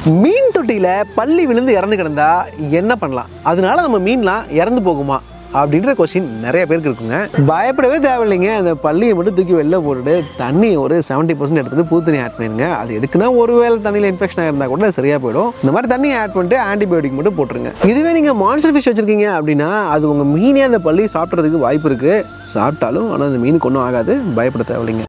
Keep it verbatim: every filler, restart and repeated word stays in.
மீன் தொட்டியில் பள்ளி விழுந்து இறந்து கிடந்தா என்ன பண்ணலாம்? அதனால நம்ம மீன்லாம் இறந்து போகுமா அப்படின்ற கொஸ்டின் நிறைய பேருக்கு இருக்குங்க. பயப்படவே தேவையில்லைங்க. அந்த பள்ளியை மட்டும் தூக்கி வெளில போட்டுட்டு தண்ணி ஒரு செவன்ட்டி பர்சன்ட் எடுத்துட்டு புது தண்ணி ஆட் பண்ணிடுங்க. அது எதுக்குன்னா ஒருவேளை தண்ணியில் இன்ஃபெக்ஷன் ஆயிருந்தா கூட சரியாக போயிடும். இந்த மாதிரி தண்ணியை ஆட் பண்ணிட்டு ஆன்டிபயோட்டிக் மட்டும் போட்டுருங்க. இதுவே நீங்கள் மான்ஸ்டர் ஃபிஷ் வச்சிருக்கீங்க அப்படின்னா அது உங்கள் மீனே அந்த பள்ளி சாப்பிட்றதுக்கு வாய்ப்பு இருக்குது. சாப்பிட்டாலும் ஆனால் அந்த மீனுக்கு ஒன்றும் ஆகாது. பயப்பட தேவையில்லைங்க.